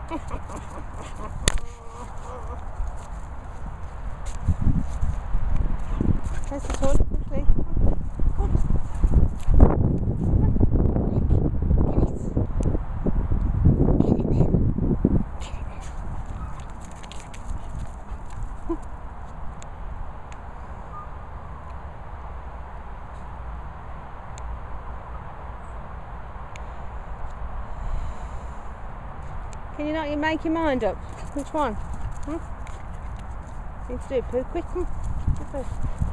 There's the toilet, quickly. Come on. Can you not make your mind up? Which one? You need to do a poo quick. Come on.